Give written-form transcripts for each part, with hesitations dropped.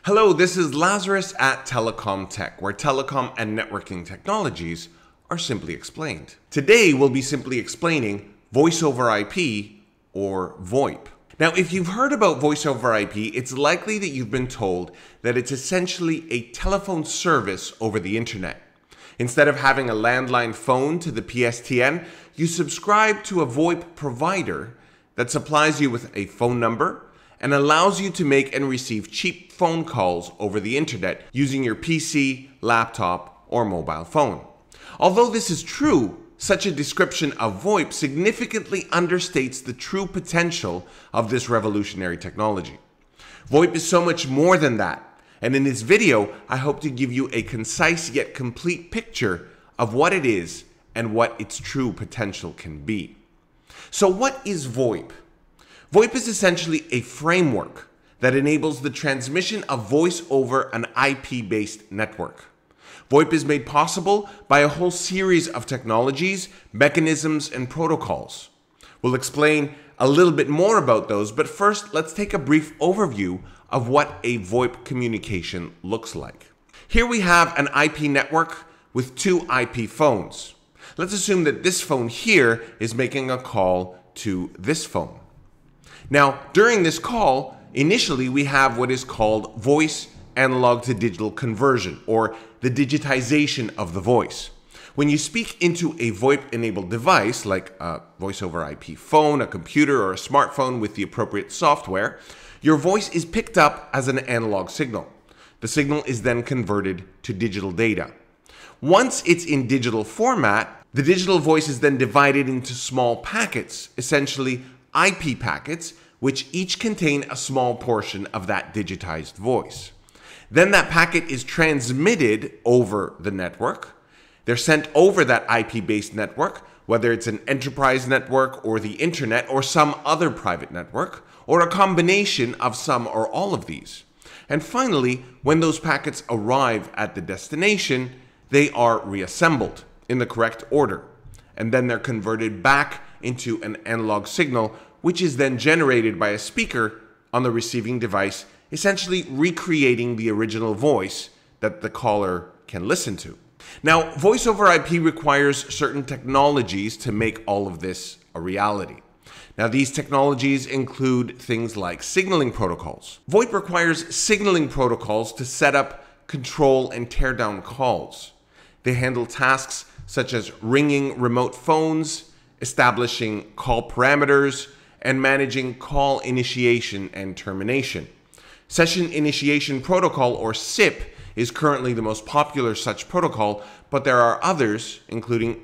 Hello, this is Lazarus at telecomTech, where telecom and networking technologies are simply explained. Today, we'll be simply explaining Voice over IP, or VoIP. Now, if you've heard about Voice over IP, it's likely that you've been told that it's essentially a telephone service over the internet. Instead of having a landline phone to the PSTN, you subscribe to a VoIP provider that supplies you with a phone number and allows you to make and receive cheap phone calls over the internet using your PC, laptop, or mobile phone. Although this is true, such a description of VoIP significantly understates the true potential of this revolutionary technology. VoIP is so much more than that, and in this video, I hope to give you a concise yet complete picture of what it is and what its true potential can be. So what is VoIP? VoIP is essentially a framework that enables the transmission of voice over an IP-based network. VoIP is made possible by a whole series of technologies, mechanisms, and protocols. We'll explain a little bit more about those, but first let's take a brief overview of what a VoIP communication looks like. Here we have an IP network with two IP phones. Let's assume that this phone here is making a call to this phone. Now, during this call, initially we have what is called voice analog to digital conversion, or the digitization of the voice. When you speak into a VoIP-enabled device, like a voice over IP phone, a computer, or a smartphone with the appropriate software, your voice is picked up as an analog signal. The signal is then converted to digital data. Once it's in digital format, the digital voice is then divided into small packets, essentially IP packets, which each contain a small portion of that digitized voice. Then that packet is transmitted over the network. They're sent over that IP-based network, whether it's an enterprise network or the internet or some other private network, or a combination of some or all of these. And finally, when those packets arrive at the destination, they are reassembled in the correct order, and then they're converted back into an analog signal, which is then generated by a speaker on the receiving device, essentially recreating the original voice that the caller can listen to. Now, voice over IP requires certain technologies to make all of this a reality. Now, these technologies include things like signaling protocols. VoIP requires signaling protocols to set up, control, and tear down calls. They handle tasks such as ringing remote phones, establishing call parameters, and managing call initiation and termination. Session Initiation Protocol, or SIP, is currently the most popular such protocol, but there are others, including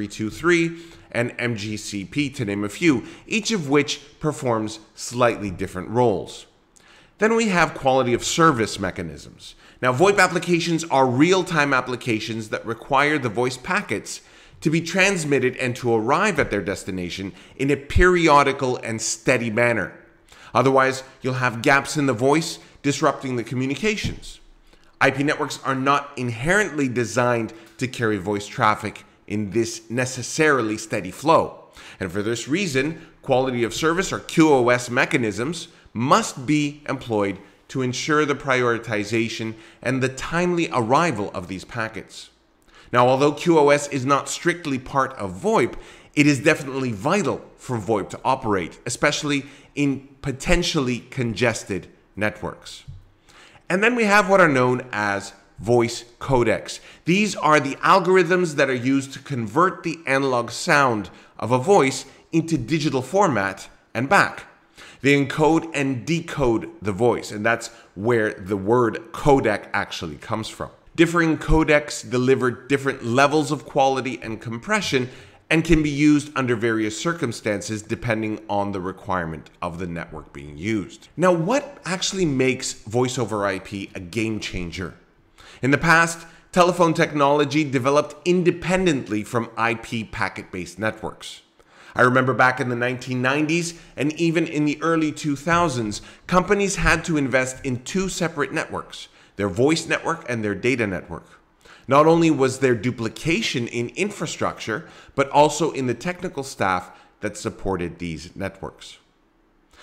H.323 and MGCP, to name a few, each of which performs slightly different roles. Then we have quality of service mechanisms. Now, VoIP applications are real-time applications that require the voice packets to be transmitted and to arrive at their destination in a periodical and steady manner. Otherwise, you'll have gaps in the voice, disrupting the communications. IP networks are not inherently designed to carry voice traffic in this necessarily steady flow. And for this reason, quality of service, or QoS mechanisms, must be employed to ensure the prioritization and the timely arrival of these packets. Now, although QoS is not strictly part of VoIP, it is definitely vital for VoIP to operate, especially in potentially congested networks. And then we have what are known as voice codecs. These are the algorithms that are used to convert the analog sound of a voice into digital format and back. They encode and decode the voice, and that's where the word codec actually comes from. Differing codecs deliver different levels of quality and compression and can be used under various circumstances depending on the requirement of the network being used. Now, what actually makes voice over IP a game changer? In the past, telephone technology developed independently from IP packet-based networks. I remember back in the 1990s and even in the early 2000s, companies had to invest in two separate networks: their voice network and their data network. Not only was there duplication in infrastructure, but also in the technical staff that supported these networks.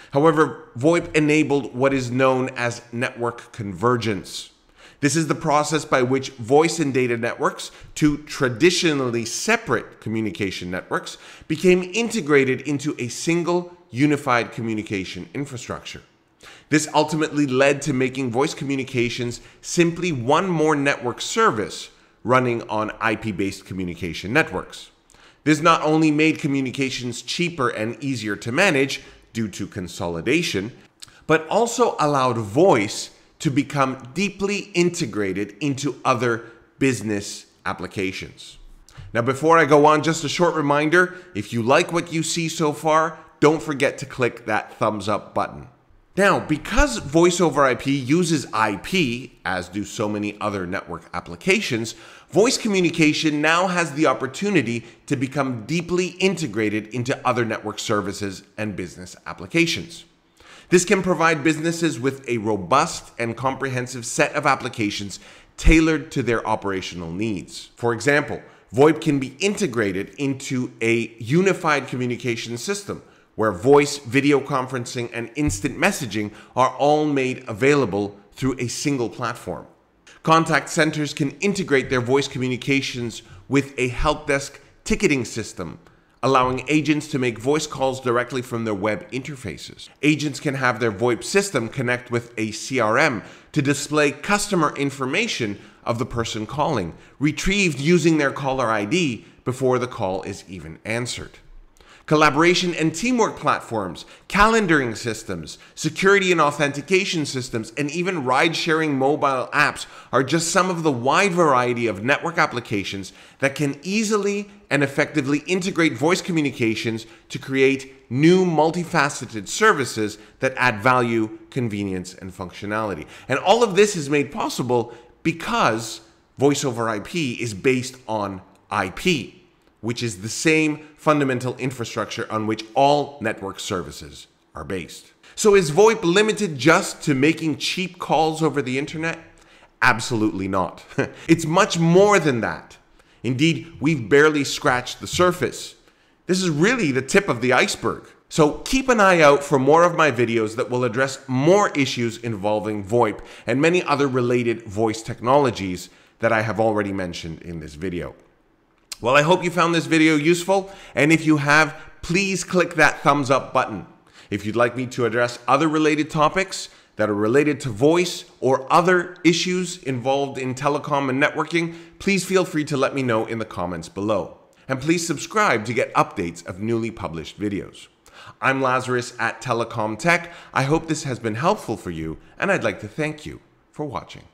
However, VoIP enabled what is known as network convergence. This is the process by which voice and data networks, two traditionally separate communication networks, became integrated into a single unified communication infrastructure. This ultimately led to making voice communications simply one more network service running on IP-based communication networks. This not only made communications cheaper and easier to manage due to consolidation, but also allowed voice to become deeply integrated into other business applications. Now, before I go on, just a short reminder, if you like what you see so far, don't forget to click that thumbs up button. Now, because voice over IP uses IP, as do so many other network applications, voice communication now has the opportunity to become deeply integrated into other network services and business applications. This can provide businesses with a robust and comprehensive set of applications tailored to their operational needs. For example, VoIP can be integrated into a unified communication system where voice, video conferencing, and instant messaging are all made available through a single platform. Contact centers can integrate their voice communications with a help desk ticketing system, allowing agents to make voice calls directly from their web interfaces. Agents can have their VoIP system connect with a CRM to display customer information of the person calling, retrieved using their caller ID before the call is even answered. Collaboration and teamwork platforms, calendaring systems, security and authentication systems, and even ride-sharing mobile apps are just some of the wide variety of network applications that can easily and effectively integrate voice communications to create new multifaceted services that add value, convenience, and functionality. And all of this is made possible because voice over IP is based on IP, which is the same fundamental infrastructure on which all network services are based. So is VoIP limited just to making cheap calls over the internet? Absolutely not. It's much more than that. Indeed, we've barely scratched the surface. This is really the tip of the iceberg. So keep an eye out for more of my videos that will address more issues involving VoIP and many other related voice technologies that I have already mentioned in this video. Well, I hope you found this video useful, and if you have, please click that thumbs up button. If you'd like me to address other related topics that are related to voice or other issues involved in telecom and networking, please feel free to let me know in the comments below. And please subscribe to get updates of newly published videos. I'm Lazarus at telecomTech. I hope this has been helpful for you, and I'd like to thank you for watching.